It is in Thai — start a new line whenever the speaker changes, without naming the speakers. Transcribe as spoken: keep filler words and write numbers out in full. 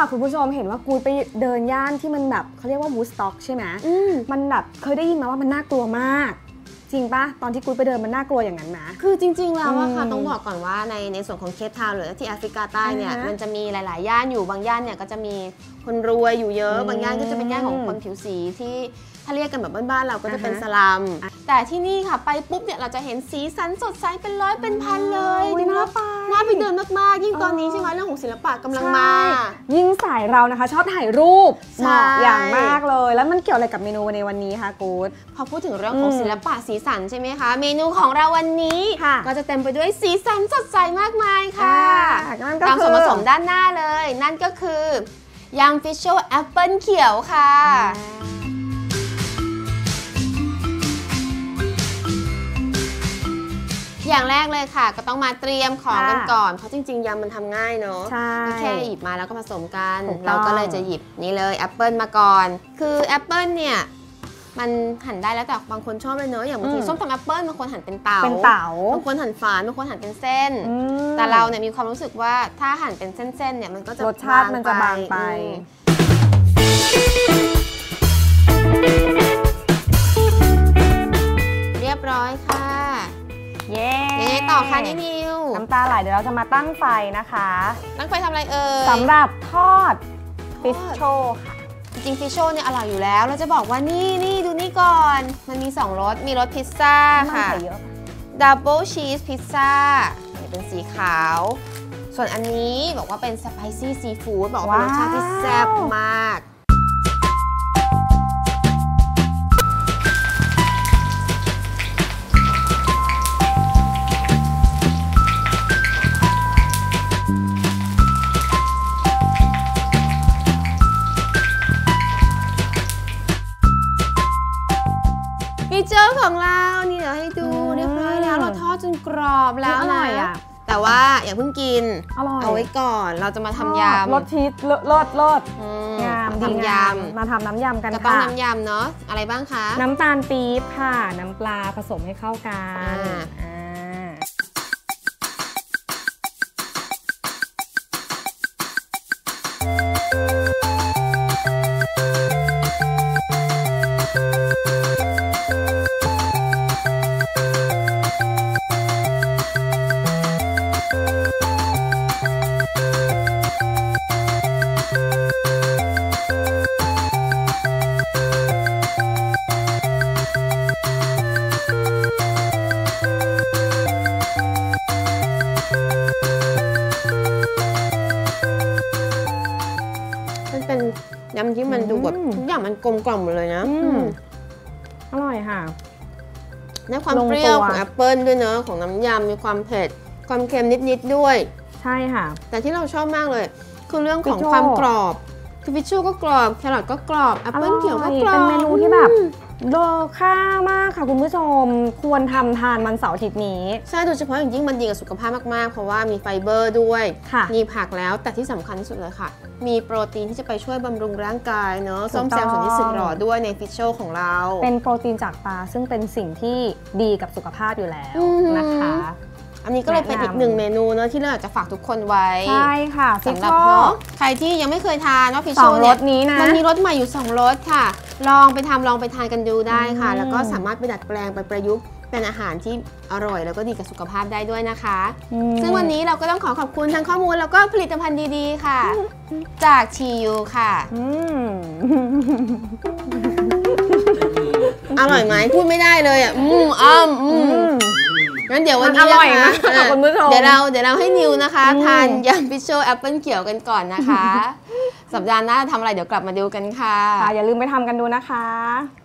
ค่ะคุณผู้ชมเห็นว่ากูไปเดินย่านที่มันแบบเขาเรียกว่าวูดสต็อกใช่ไหมมันแบบเคยได้ยินมาว่ามันน่ากลัวมากจริงปะตอนที่กูไปเดินมันน่ากลัวอย่างนั้นนะ
คือจริงๆแล้วอะค่ะต้องบอกก่อนว่าในในส่วนของเคปทาวน์หรือที่แอฟริกาใต้เนี่ยมันจะมีหลายๆย่านอยู่บางย่านเนี่ยก็จะมีคนรวยอยู่เยอะบางย่านก็จะเป็นย่านของคนผิวสีที่ถ้าเรียกกันแบบบ้านๆเราก็จะเป็นสลัมแต่ที่นี่ค่ะไปปุ๊บเนี่ยเราจะเห็นสีสันสดใสเป็นร้อยเป็นพันเลย
น่าไป
น่าไปเดินมากๆยิ่งตอนนี้ใช่ไหมเรื่องของศิลปะกำลังมา
ยิ่งสายเรานะคะชอบถ่ายรูปเหมาะอย่างมากเลยแล้วมันเกี่ยวอะไรกับเมนูในวันนี้คะกู๊ด
พอพูดถึงเรื่องของศิลปะสีสันใช่ไหมคะเมนูของเราวันนี้ก็จะเต็มไปด้วยสีสันสดใสมากมายค่ะตามส่วนผสมด้านหน้าเลยนั่นก็คือยำฟิชโชแอปเปิลเขียวค่ะอย่างแรกเลยค่ะก็ต้องมาเตรียมของกันก่อนเพราะจริงๆยำมันทำง่ายเนอะแค่หยิบมาแล้วก็ผสมกันเราก็เลยจะหยิบนี่เลยแอปเปิลมาก่อนคือแอปเปิลเนี่ยมันหั่นได้แล้วแต่บางคนชอบเลยเนอะอย่างบางทีส้มตำแอปเปิลบางคนหั่นเป็นเต๋าบางคนหั่นฝานบางคนหั่นเป็นเส้นแต่เราเนี่ยมีความรู้สึกว่าถ้าหั่นเป็นเส้นๆเนี่ยมันก็จะ
รสชาติมันจะบางไป
เรียบร้อยค่ะ
เย้
ยังไงต่อคะนี่นิว
น้ำตาไหลเดี๋ยวเราจะมาตั้งไฟนะคะ
ตั้งไฟทำอะไรเอ่ย
สำหรับทอดฟิชโชค่ะ
จริงฟิชโชเนี่ยอร่อยอยู่แล้วเราจะบอกว่านี่นี่ดูนี่ก่อนมันมีสองรสมีรสพิซซ่าค่ะดับเบิลชีสพิซซ่าเป็นสีขาวส่วนอันนี้บอกว่าเป็นสไปซี่ซีฟู้ดบอกว่ารสชาติที่แซ่บมากฟีเจอร์ของเรานี่เดี๋ยวให้ดูเรียบร้อยแล้วเราทอดจนกรอบแล้วนะแต่ว่าอย่าเพิ่งกินเอาไว้ก่อนเราจะมาทำยำ
รสชีสรสรส
งามทำยำ
มาทำน้ำยำกันค่ะ
ต้องน้ำยำเนาะอะไรบ้างคะ
น้ำตาลปี๊บค่ะน้ำปลาผสมให้เข้ากัน
เป็นยำที่มันดูแบบทุกอย่างมันกลมกล่อมหมดเลยนะ
อร่อยค่ะ
ในความเปรี้ยวของแอปเปิ้ลด้วยเนอะของน้ำยำมีความเผ็ดความเค็มนิดๆด้วย
ใช่ค่ะ
แต่ที่เราชอบมากเลยคือเรื่องของความกรอบคือฟิชชูก็กรอบแครอทก็กรอบแอปเปิ้ลเขียวก็กรอบ
เป็นเมนูที่แบบโดค่ามากค่ะคุณผู้ชมควรทำทานวันเสาร์อาทิตย์นี้
ใช่โดยเฉพาะอย่างยิ่งมันดีกับสุขภาพมากๆเพราะว่ามีไฟเบอร์ด้วยมีผักแล้วแต่ที่สำคัญที่สุดเลยค่ะมีโปรตีนที่จะไปช่วยบำรุงร่างกายเนาะซ่อมแซมส่วนที่สึกหรอด้วยในฟิชโชของเรา
เป็นโปรตีนจากปลาซึ่งเป็นสิ่งที่ดีกับสุขภาพอยู่แล้วนะคะ
อันนี้ก็เลยเป็นอีกหนึ่งเมนูเนอะที่เราอยากจะฝากทุกคนไว้
ใช่ค่ะ
สำหรับเนาะใครที่ยังไม่เคยทานว่าฟิชโช
เนี่ยนี้นะ
มันมีรสใหม่อยู่สองรสค่ะลองไปทำลองไปทานกันดูได้ค่ะแล้วก็สามารถไปดัดแปลงไปประยุกต์เป็นอาหารที่อร่อยแล้วก็ดีกับสุขภาพได้ด้วยนะคะซึ่งวันนี้เราก็ต้องขอขอบคุณทั้งข้อมูลแล้วก็ผลิตภัณฑ์ดีๆค่ะจากทียูค่ะอร่อยไหมพูดไม่ได้เลยอ่ะอืมอ้อมอืมงั้นเดี๋ยววันนี้นะคะเดี๋ยวเราเดี๋ยวเราให้นิวนะคะทานยำฟิชโชแอปเปิลเขียวกันก่อนนะคะสัปดาห์หน้าทำอะไรเดี๋ยวกลับมาดูกันค่ะ
อย่าลืมไปทำกันดูนะคะ